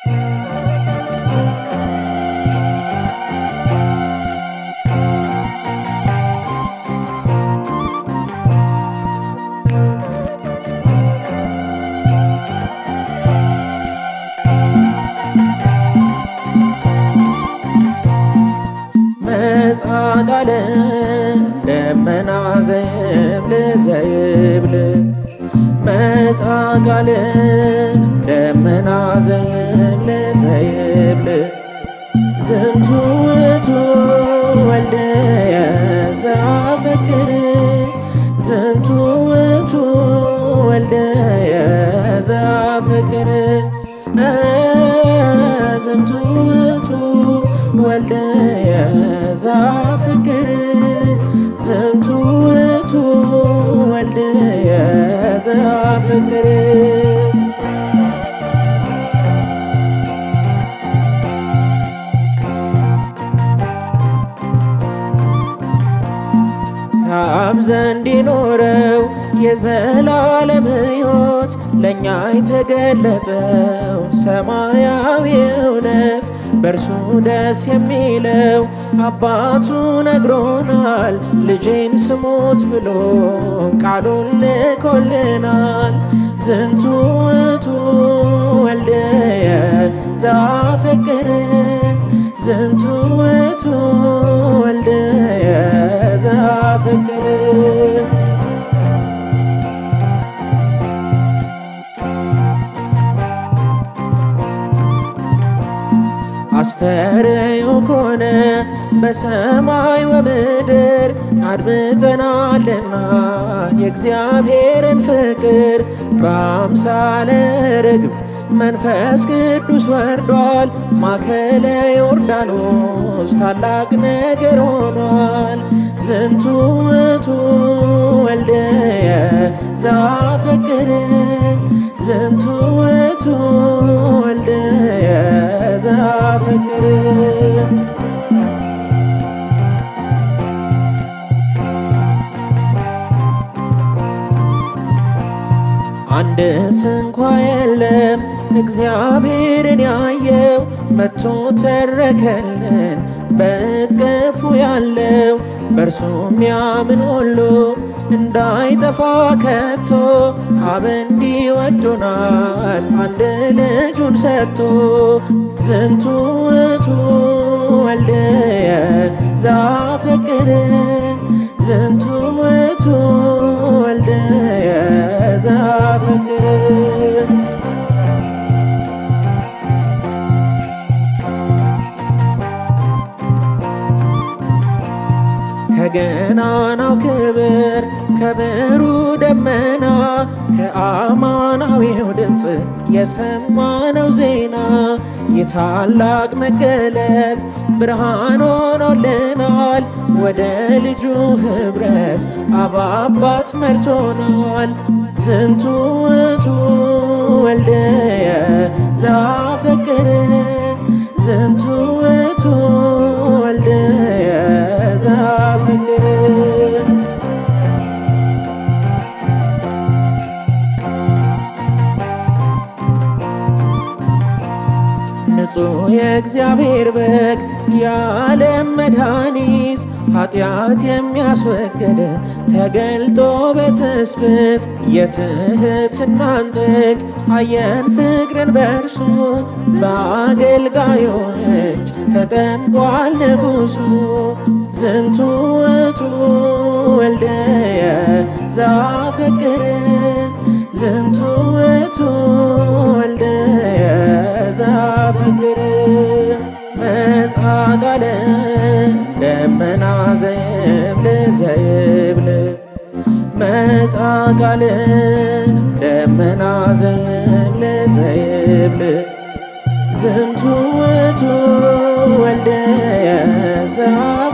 መጻቃለ ደመና ዘይብል ዘይብል መጻቃለ ደመና ዘይብል ዘይብል ዝንቱ ውእቱ ወልደየ ዘአፈቅር ዝንቱ ውእቱ ወልደየ ዘአፈቅር ዝንቱ ውእቱ ወልደየ ዘአፈቅር ዝንቱ ውእቱ ወልደየ ዘአፈቅር ከአብ ዘንድ የኖረው የዘላለም ሕይወት ለእኛ የተገለጠው ሰማያዊ እውነት በእርሱ ደስ የሚለው አባቱ ነግሮናል። ልጄን ስሙት ብሎ ቃሉን ልኮልናል። ዝንቱ ውእቱ ወልደየ ዘአፈቅር ዝንቱ ውእቱ ወልደየ ዘአፈቅር አስተርእዮ ኮነ በሰማይ ወምድር አድምጠናልና የእግዚአብሔርን ፍቅር በአምሳለ ርግብ መንፈስ ቅዱስ ወርዷል። ማዕከለ ዮርዳኖስ ታላቅ ነገር ሆኗል። ዝንቱ ውእቱ ወልደየ ዘአፈቅር ዝንቱ ውእቱ ወልደየ ዘአፈቅር አንድ ስንኳ የለም እግዚአብሔርን ያየው መጥቶ ተረከልን በእቅፉ ያለው በእርሱ የሚያምን ሁሉ እንዳይጠፋ ከቶ አብ እንዲህ ወዶናል አንድ ልጁን ሰጥቶ ዝንቱ ውእቱ ወልደየ ዘአፈቅር ዝንቱ ውእቱ ወልደየ ዘአፈቅር ከገናናው ክብር ከብሩ ደመና ከአማናዊው ድምፅ የሰማነው ዜና የታላቅ መገለጥ ብርሃን ሆኖልናል። ወደ ልጁ ኅብረት አብ አባት መርቶናል። ዝንቱ ውእቱ ወልደየ ዘአፈቅር ዝንቱ ውእቱ ወልደየ ዘአፈቅር ንጹሕ የእግዚአብሔር በግ የዓለም መድኃኒት ኃጢአት የሚያስወግድ ተገልጦ በትስብእት የትሕትናን ጥግ አየን ፍቅርን በእርሱ በአገልጋዩ እጅ ተጠምቋል ንጉሡ። ዝንቱ ውእቱ ወልደየ ዘአፈቅር ዝንቱ ውእቱ ወልደየ ዘአፈቅር መጻቃለ ደመና ዘይብል ዘይብል መጻቃለ ደመና ዘይብል ዘይብል ዝንቱ ውእቱ ወልደየ